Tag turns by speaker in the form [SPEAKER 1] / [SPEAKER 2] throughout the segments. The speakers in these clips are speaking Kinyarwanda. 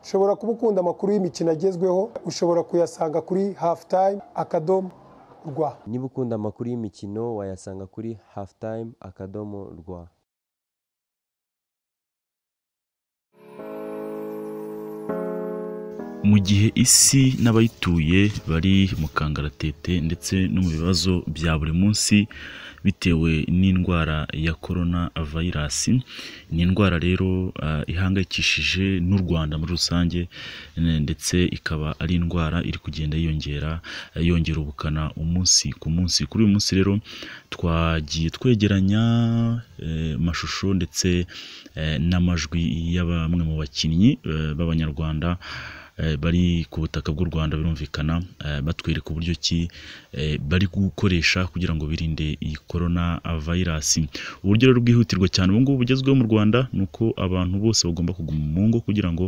[SPEAKER 1] ushobora kuba ukunda amakuru y'imikino agezweho, ushobora kuyasanga kuri halftime.rw.
[SPEAKER 2] Niba ukunda amakuru y'imikino wayasanga kuri halftime.rw.
[SPEAKER 3] Mu gihe isi n'abayituye bari mu kangaratete ndetse no mu bibazo bya buri munsi bitewe n'indwara ya corona virus, ni indwara rero ihangayikishije n'u Rwanda muri rusange, ndetse ikaba ari indwara iri kugenda yongera ubukana umunsi ku munsi. Kuri uyu munsi rero twagiye twegeranya amashusho ndetse n'amajwi ya bamwe mu bakinnyi b'Abanyarwanda bari ku butaka bw'u Rwanda, birumvikana batwereka uburyo ki bari gukoresha kugira ngo birinde iyi corona virus. Uburyo rero bwihutirwa cyane ubu ngubu bugezweho mu Rwanda nuko abantu bose bagomba kuguma mu ngo kugira ngo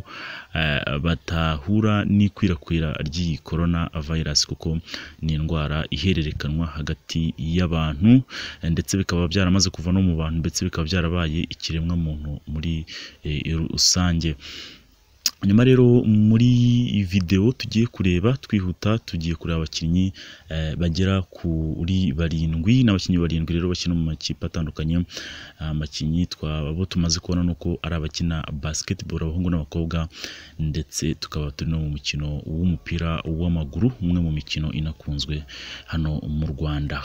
[SPEAKER 3] batahura n'ikwirakwira ry'iyi corona virus, kuko ni indwara ihererekanwa hagati y'abantu ndetse bikaba byaramaze kuva no mu bantu, ndetse bikaba byarabaye ikiremwa muntu muri rusange. Nyuma rero muri video tugiye kureba twihuta, tugiye kureba abakinnyi bagera kuri 7 n'abakinnyi 7 rero bakina mu makipe atandukanye. Abakinnyi twabo tumaze kubona nuko ari abakina basketball, abahungu n'abakobwa, ndetse tukaba turi no mu mukino w'umupira w'amaguru, umwe mu mikino inakunzwe hano mu Rwanda.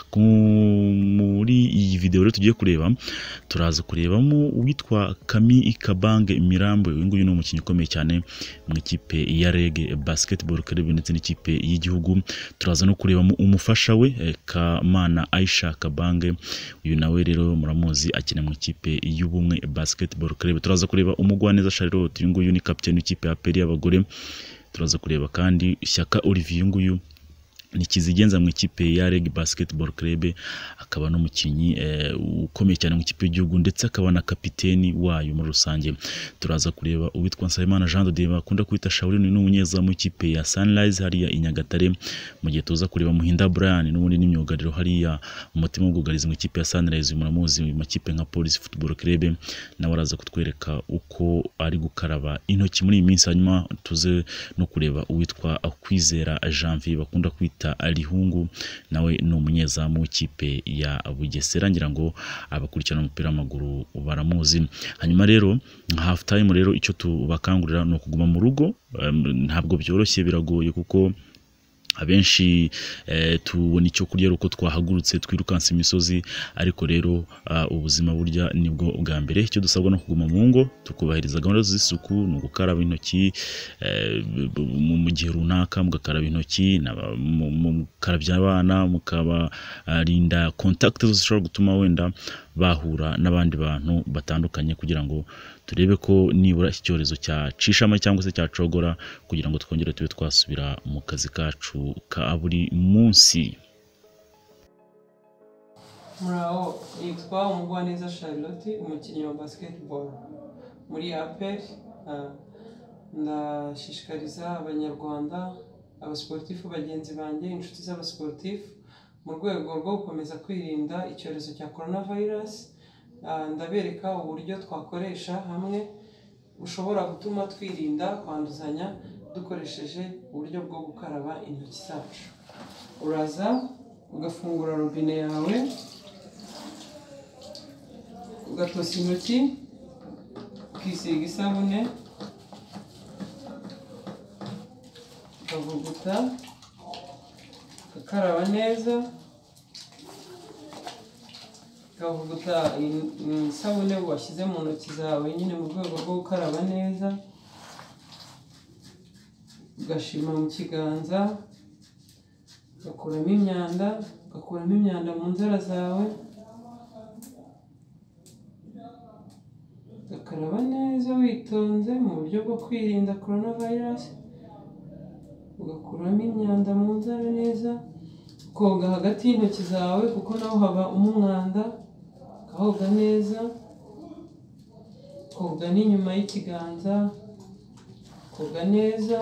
[SPEAKER 3] Muri iyi video rero tugiye kureba, turaza kurebamo uwitwa Kami Kabange Mirambo. Uyu nguyu ni umukinnyi ukomeye cyane mu ikipe ya REG Basketball Club ndetse n'ikipe y'igihugu. Turaza no kurebamo umufasha we Kamana Aisha Kabange, uyu nawe rero muramuzi akina mu ikipe y'Ubumwe Basketball Club. Turaza kureba Umugwaneza Charlotte, uyu nguyu ni captain w'ikipe ya APR y'abagore. Turaza kureba kandi Shyaka Olivier, uyu nguyu ni kizigenza mu ikipe ya REG Basketball Club, akaba n'umukinnyi ukomeye cyane mu ikipe y'igihugu ndetse akaba na kapiteni wayo muri rusange. Turaza kureba uwitwa Nsabimana Jean de Dieu bakunda kwita Shaolin, n'umunyezamu mu ikipe ya Sunrise hariya i Nyagatare, mu gihe tuza kureba Muhinda Brian n'ubundi n'imyugariro hariya umutima w'ubwugarizi mu ikipe ya Sunrise, muramuzi mu makipe nka Police Football Club, nawe araza kutwereka uko ari gukaraba intoki muri iyi minsi. Hanyuma tuze no kureba uwitwa Kwizera Janvier bakunda kwita Alihungu, nawe ni umunyezamu w'ikipe ya Bugesera, ngira ngo abakurikirana umupira w'amaguru baramuzi. Hanyuma rero half time rero icyo tubakangurira no kuguma mu rugo, ntabwo byoroshye, biragoye kuko abenshi tubona icyo kurya uko twahagurutse twirukansa imisozi, ariko rero ubuzima burya nibwo bwa mbere. Icyo dusabwa no kuguma mu ngo, tukubahiriza gahunda z'isuku, no gukaraba intoki mu gihe runaka, mugakaraba intoki, mukarabya abana, mukabarinda contact zishobora gutuma wenda bahura n'abandi bantu batandukanye, kugira ngo turebe ko nibura iki cyorezo cyacishama cyangwa se cyacogora, kugira ngo twongere tube twasubira mu kazi kacu ka buri munsi.
[SPEAKER 4] Muraho, yitwa Umugwaneza Charlotte, umukinnyi wa basketball muri APR. Ndashishikariza Abanyarwanda, abasportifu bagenzi banjye, inshuti z'abasportifu, mu rwego rwo gukomeza kwirinda icyorezo cya coronavirus. Ndabereka uburyo twakoresha hamwe bushobora gutuma twirinda kwanduzanya dukoresheje uburyo bwo gukaraba intoki zacu. Uraza ugafungura robine yawe, ugatosa intoki, ukisiga isabune, ukavuguta, ugakaraba neza, ukavuguta isabune washyize mu ntoki zawe nyine mu rwego rwo gukaraba neza, ugashima mu kiganza, ugakuramo imyanda mu nzara zawe, ugakaraba neza witonze mu buryo bwo kwirinda coronavirus, ugakuramo imyanda mu nzara neza, koga hagati y'intoki zawe kuko naho haba umwanda, ukahoga neza, koga n'inyuma y'ikiganza, koga neza.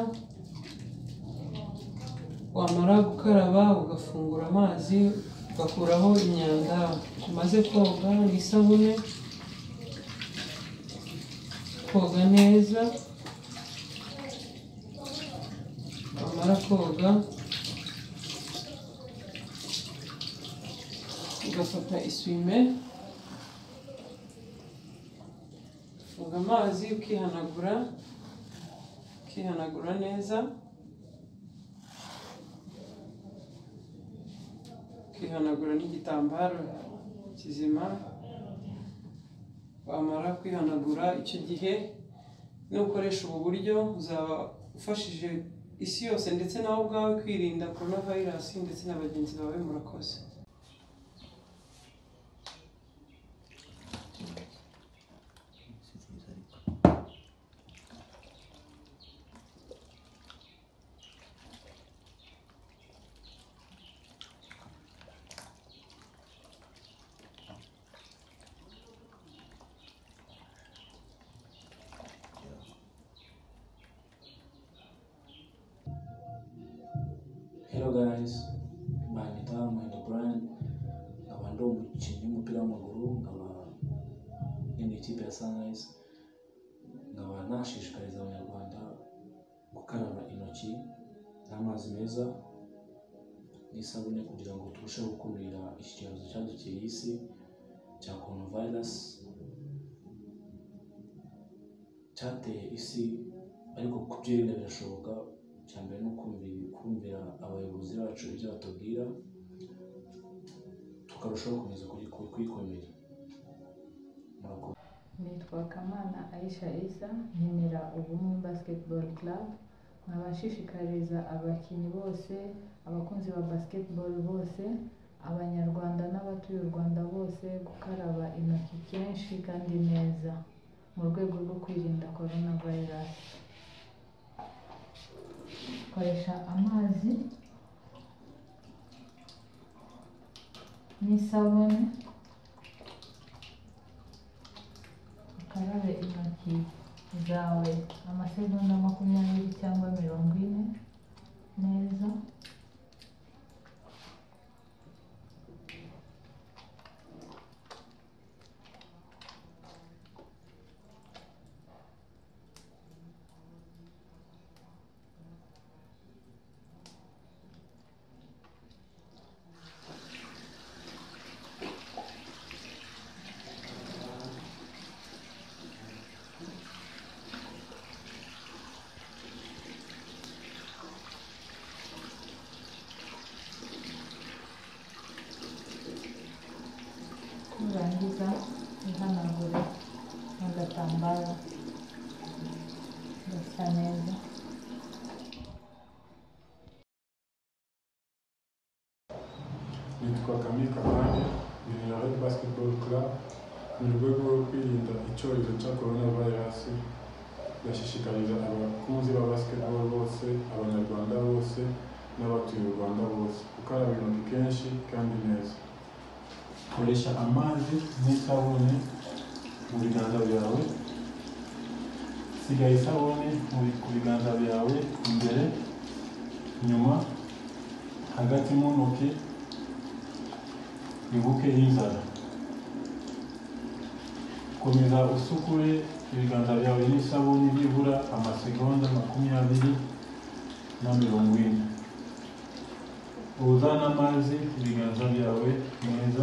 [SPEAKER 4] Wamara gukaraba ugafungura amazi, ugakuraho imyanda umaze koga n'isabune, koga neza, wamara koga ugafata isume ufunga amazi ukihanagura neza, ukihanagura n'igitambaro kizima. Wamara kwihanagura, icyo gihe nukoresha ubu buryo uzaba ufashije isi yose ndetse nawe ubwawe kwirinda coronavirus ndetse na bagenzi bawe. Murakoze.
[SPEAKER 5] Hello guys, banyita Mwene Brian, nkaba ndi umukinnyi w'umupira w'amaguru, nkaba nyine ikipe ya Sunrise. Nkaba nashishikariza abanyarwanda gukaraba intoki n'amazi meza n'isabune kugira ngo turusheho gukumira iki cyorezo cyadukiriye isi cya coronavirus cyateye isi, ariko kubyirinda birashoboka. Cyambere no kumvira abayobozi bacu ibyo batubwira, tukarushaho gukomeza kwikomera.
[SPEAKER 6] Nitwa Kamana Aisha Isa, nkinira Ubumwe Basketball Club. Nkabashishikariza abakinnyi bose, abakunzi ba basketball bose, abanyarwanda n'abatuye u Rwanda bose gukaraba intoki kenshi kandi neza mu rwego rwo kwirinda coronavirus. Koresha amazi n'isabune, ukarabe intoki zawe amasegonda 20 cyangwa 40 neza. Nurangiza uhanagure n'agatambaro gasa neza.
[SPEAKER 1] Nitwa Camille Kabande, nkinira Red Basketball Club. Mu rwego rwo kwirinda icyorezo cya coronavirus, ndashishikariza abakunzi ba basketball bose, abanyarwanda bose n'abatuye u Rwanda bose gukaraba intoki kenshi kandi neza. Koresha amazi n'isabune mu biganza byawe. Siga isabune ku biganza byawe imbere, inyuma, hagati mu ntoki, ibuke y'inzara. Komeza usukure ibiganza byawe n'isabune byibura amasegonda 20 na 40. Uzana amazi ibiganza byawe neza.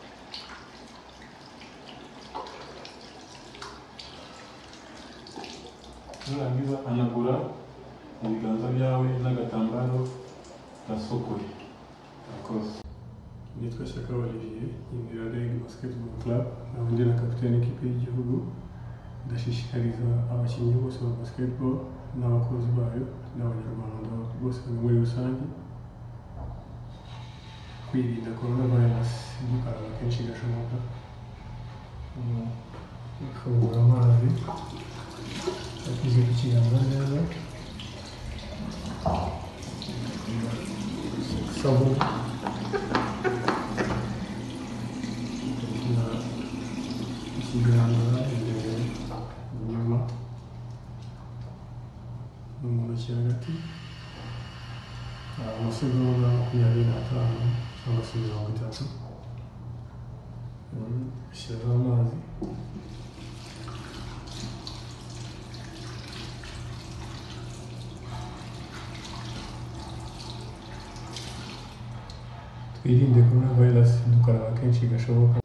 [SPEAKER 1] Nurangiza hanagura ibiganza byawe n'agatambaro gasukuye. Murakoze. Nitwa Shaka Olivier, nkinira Red Basketball Club, nkaba ndi na kapiteni w'ikipe y'igihugu. Ndashishikariza abakinnyi bose ba basketball n'abakozi bayo n'abanyarwanda bose muri rusange kwirinda coronavirus dukaraba kenshi gashoboka. Ufungura amazi akize ku kiganza neza, sabune ikiganza imbere, inyuma, no mu ntoki hagati, amasegonda 25 cyangwa se 30. Shyiraho amazi, twirinde coronavirus dukaraba kenshi gashoboka